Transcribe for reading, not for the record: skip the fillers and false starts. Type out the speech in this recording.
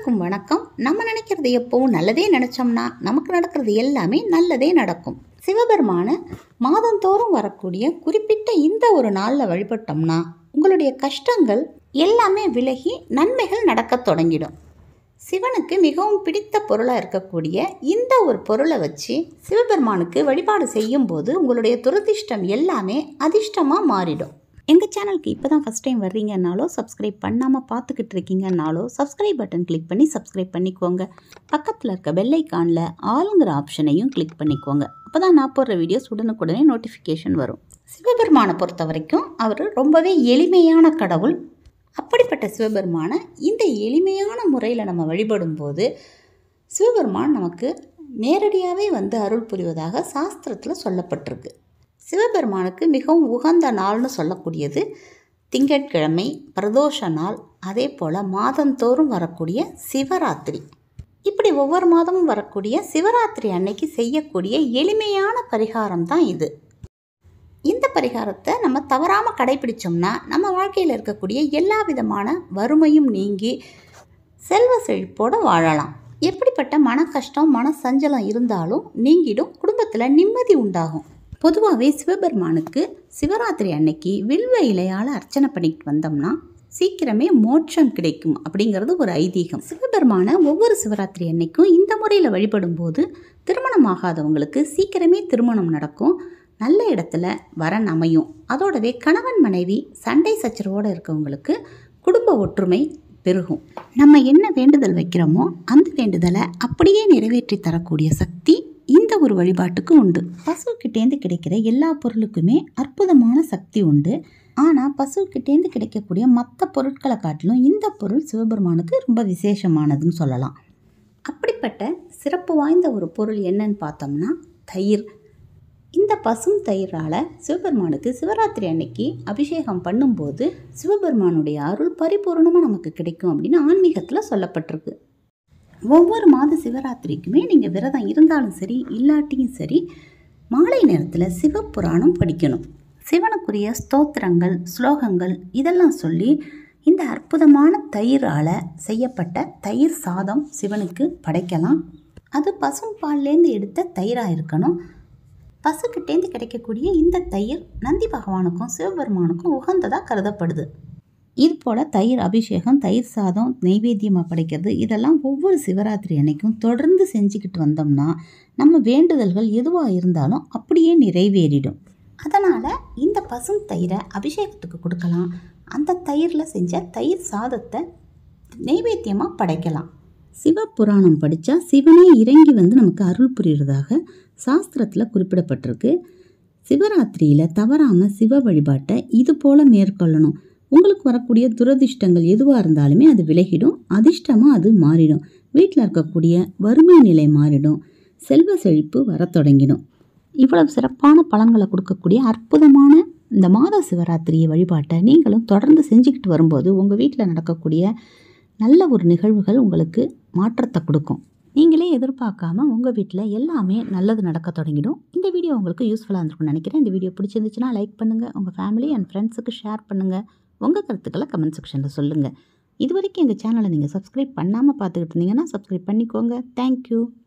அனைவருக்கும் வணக்கம். நம்ம நினைக்கிறது எப்பவும் நல்லதே நினைச்சோம்னா நமக்கு நடக்கிறது எல்லாமே நல்லதே நடக்கும். சிவபெருமான மாதந்தோறும் வரக்கூடிய குறிப்பிட்ட இந்த ஒரு நாளில் வழிபட்டோம்னா உங்களுடைய கஷ்டங்கள் எல்லாமே விலகி நன்மைகள் நடக்க தொடங்கிடும். சிவனுக்கு மிகவும் பிடித்த பொருளாக இருக்கக்கூடிய இந்த ஒரு பொருளை வச்சு சிவபெருமானுக்கு வழிபாடு செய்யும் போது உங்களுடைய துரதிர்ஷ்டம் எல்லாமே அதிர்ஷ்டமாக மாறிடும். எங்கள் சேனலுக்கு இப்போ தான் ஃபஸ்ட் டைம் வர்றீங்கன்னாலோ சப்ஸ்கிரைப் பண்ணாமல் பார்த்துக்கிட்டு இருக்கீங்கன்னாலோ சப்ஸ்கிரைப் பட்டன் கிளிக் பண்ணி சப்ஸ்கிரைப் பண்ணிக்கோங்க. பக்கத்தில் இருக்க பெல் ஐக்கானில் ஆளுங்கிற ஆப்ஷனையும் கிளிக் பண்ணிக்கோங்க. அப்போ தான் நான் போடுற வீடியோஸ் உடனுக்குடனே நோட்டிஃபிகேஷன் வரும். சிவபெருமானை பொறுத்த வரைக்கும் அவர் ரொம்பவே எளிமையான கடவுள். அப்படிப்பட்ட சிவபெருமானை இந்த எளிமையான முறையில் நம்ம வழிபடும் போது சிவபெருமான் நமக்கு நேரடியாகவே வந்து அருள் புரிவதாக சாஸ்திரத்தில் சொல்லப்பட்டிருக்கு. சிவபெருமானுக்கு மிகவும் உகந்த நாள்னு சொல்லக்கூடியது திங்கட்கிழமை பிரதோஷ நாள், அதே போல் மாதந்தோறும் வரக்கூடிய சிவராத்திரி. இப்படி ஒவ்வொரு மாதமும் வரக்கூடிய சிவராத்திரி அன்னைக்கு செய்யக்கூடிய எளிமையான பரிகாரம் தான் இது. இந்த பரிகாரத்தை நம்ம தவறாமல் கடைபிடிச்சோம்னா நம்ம வாழ்க்கையில் இருக்கக்கூடிய எல்லா விதமான வறுமையும் நீங்கி செல்வ செழிப்போடு வாழலாம். எப்படிப்பட்ட மன கஷ்டம் மன சஞ்சலம் இருந்தாலும் நீங்கிடும், குடும்பத்தில் நிம்மதி உண்டாகும். பொதுவாகவே சிவபெருமானுக்கு சிவராத்திரி அன்னைக்கு வில்வ இலையால் அர்ச்சனை பண்ணிட்டு வந்தோம்னா சீக்கிரமே மோட்சம் கிடைக்கும் அப்படிங்கிறது ஒரு ஐதீகம். சிவபெருமானை ஒவ்வொரு சிவராத்திரி அன்னைக்கும் இந்த முறையில் வழிபடும் போது திருமணம் ஆகாதவங்களுக்கு சீக்கிரமே திருமணம் நடக்கும், நல்ல இடத்துல வரன் அமையும். அதோடவே கணவன் மனைவி சண்டை சச்சரவோடு இருக்கவங்களுக்கு குடும்ப ஒற்றுமை பெருகும். நம்ம என்ன வேண்டுதல் வைக்கிறோமோ அந்த வேண்டுதலை அப்படியே நிறைவேற்றி தரக்கூடிய சக்தி இந்த ஒரு வழிபாட்டுக்கு உண்டு. பசுக்கிட்டேந்து கிடைக்கிற எல்லா பொருளுக்குமே அற்புதமான சக்தி உண்டு. ஆனால் பசுக்கிட்டேந்து கிடைக்கக்கூடிய மற்ற பொருட்களை காட்டிலும் இந்த பொருள் சிவபெருமானுக்கு ரொம்ப விசேஷமானதுன்னு சொல்லலாம். அப்படிப்பட்ட சிறப்பு வாய்ந்த ஒரு பொருள் என்னன்னு பார்த்தோம்னா தயிர். இந்த பசும் தயிரால் சிவபெருமானுக்கு சிவராத்திரி அன்னைக்கு அபிஷேகம் பண்ணும்போது சிவபெருமானுடைய அருள் பரிபூர்ணமாக நமக்கு கிடைக்கும் அப்படின்னு ஆன்மீகத்தில் சொல்லப்பட்டிருக்கு. ஒவ்வொரு மாத சிவராத்திரிக்குமே நீங்கள் விரதம் இருந்தாலும் சரி இல்லாட்டியும் சரி மாலை நேரத்தில் சிவபுராணம் படிக்கணும். சிவனுக்குரிய ஸ்தோத்திரங்கள் ஸ்லோகங்கள் இதெல்லாம் சொல்லி இந்த அற்புதமான தயிரால் செய்யப்பட்ட தயிர் சாதம் சிவனுக்கு படைக்கலாம். அது பசும் பால்லேருந்து எடுத்த தயிராக இருக்கணும். பசுக்கிட்டேந்து கிடைக்கக்கூடிய இந்த தயிர் நந்தி பகவானுக்கும் சிவபெருமானுக்கும் உகந்ததாக கருதப்படுது. இது போல் தயிர் அபிஷேகம் தயிர் சாதம் நெய்வேத்தியமாக படைக்கிறது இதெல்லாம் ஒவ்வொரு சிவராத்திரி அன்னைக்கும் தொடர்ந்து செஞ்சுக்கிட்டு வந்தோம்னா நம்ம வேண்டுதல்கள் எதுவாக இருந்தாலும் அப்படியே நிறைவேறிடும். அதனால் இந்த பசும் தயிரை அபிஷேகத்துக்கு கொடுக்கலாம். அந்த தயிரில் செஞ்ச தயிர் சாதத்தை நெய்வேத்தியமாக படைக்கலாம். சிவபுராணம் படித்தா சிவனே இறங்கி வந்து நமக்கு அருள் புரிகிறதாக சாஸ்திரத்தில் குறிப்பிடப்பட்டிருக்கு. சிவராத்திரியில் தவறாமல் சிவ வழிபாட்டை இது போல் மேற்கொள்ளணும். உங்களுக்கு வரக்கூடிய துரதிர்ஷ்டங்கள் எதுவாக இருந்தாலுமே அது விலகிடும், அதிர்ஷ்டமாக அது மாறிடும். வீட்டில் இருக்கக்கூடிய வறுமை நிலை மாறிடும், செல்வ செழிப்பு வர தொடங்கிடும். இவ்வளவு சிறப்பான பலன்களை கொடுக்கக்கூடிய அற்புதமான இந்த மாத சிவராத்திரியை வழிபாட்டை நீங்களும் தொடர்ந்து செஞ்சுக்கிட்டு வரும்போது உங்கள் வீட்டில் நடக்கக்கூடிய நல்ல ஒரு நிகழ்வுகள் உங்களுக்கு மாற்றத்தை கொடுக்கும். நீங்களே எதிர்பார்க்காம உங்கள் வீட்டில் எல்லாமே நல்லது நடக்க தொடங்கிடும். இந்த வீடியோ உங்களுக்கு யூஸ்ஃபுல்லாக இருந்திருக்கும்னு நினைக்கிறேன். இந்த வீடியோ பிடிச்சிருந்துச்சுன்னா லைக் பண்ணுங்கள், உங்கள் ஃபேமிலி அண்ட் ஃப்ரெண்ட்ஸுக்கு ஷேர் பண்ணுங்கள். உங்கள் கருத்துக்களை கமெண்ட் செக்ஷனில் சொல்லுங்கள். இது வரைக்கும் எங்கள் சேனலை நீங்கள் சப்ஸ்கிரைப் பண்ணாமல் பார்த்துக்கிட்டு இருந்தீங்கன்னா சப்ஸ்கிரைப் பண்ணிக்கோங்க. தேங்க்யூ.